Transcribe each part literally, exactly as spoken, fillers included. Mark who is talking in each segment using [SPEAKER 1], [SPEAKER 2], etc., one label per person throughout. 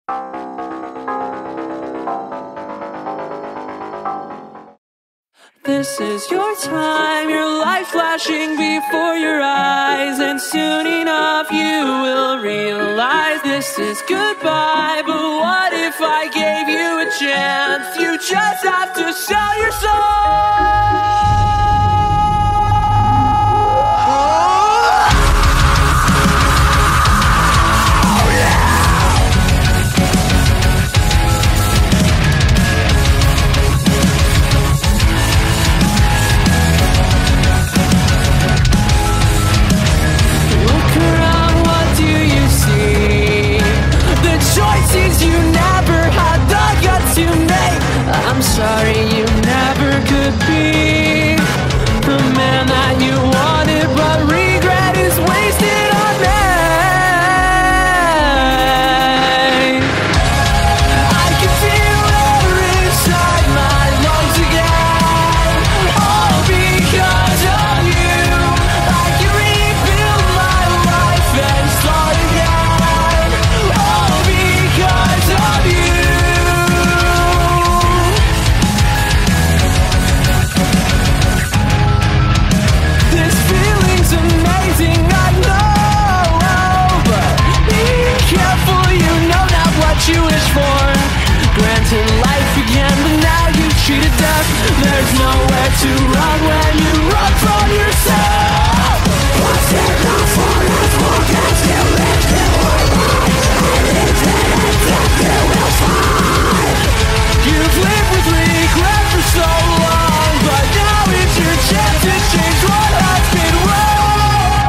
[SPEAKER 1] This is your time, your life flashing before your eyes, and soon enough you will realize this is goodbye. But what if I gave you a chance? You just have to sell your soul. You never had the guts to make. I'm sorry you never could be the man that you wanted, but regret is wasted on me. I can feel it inside my lungs again, all because of you. I can rebuild my life and start again, all because of you. This feeling's amazing, I know, but be careful, you know not what you wish for. Granted life again, but now you cheated death. There's nowhere to run when you run from yourself. What's enough for us? What can you live to our lives? You will find. You've lived with regret for so long, but now it's your chance to change what has been wrong.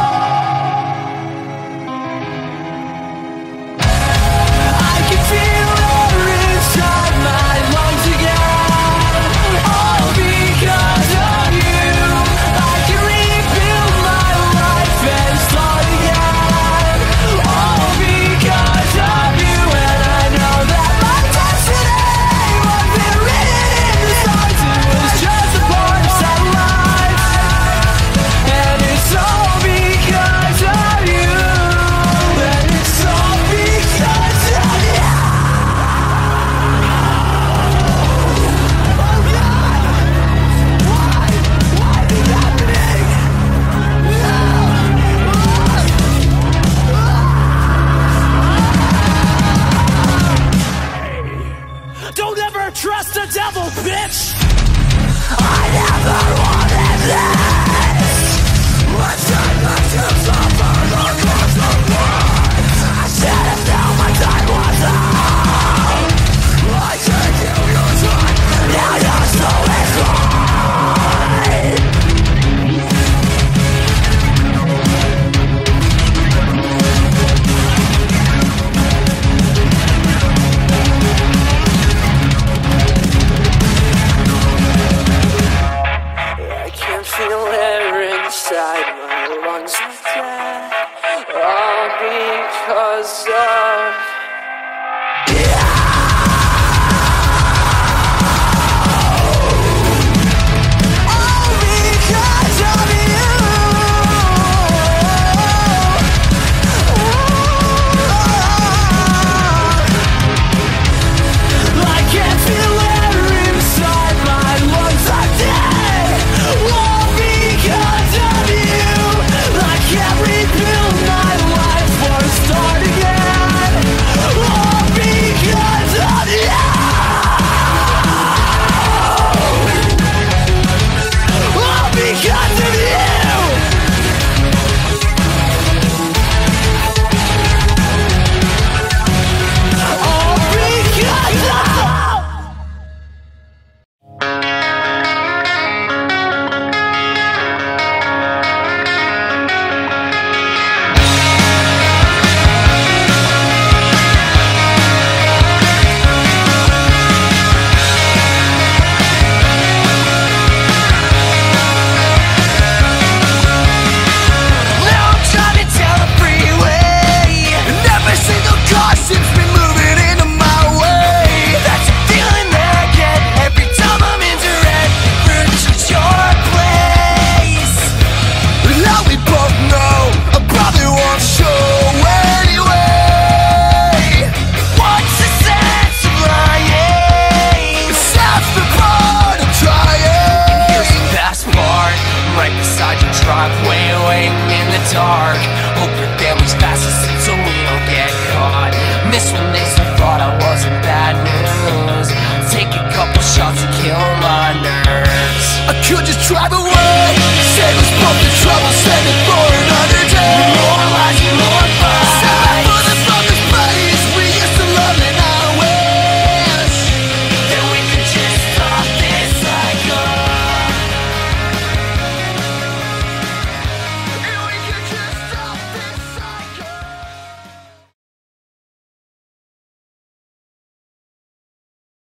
[SPEAKER 1] I can feel it inside my lungs again, all because of you. I can rebuild my life and start again, all because of you. And I know that my destiny wasn't written in the stars. It was just a part of that life, and it's all because of you. And it's all because of you. Oh God, why? Why is it happening? Don't ever trust the devil, bitch! I never wanted this. Let's try not to suffer the cost of words. I should have known my time was out. I took you your time, now your soul is mine. I can't feel
[SPEAKER 2] trouble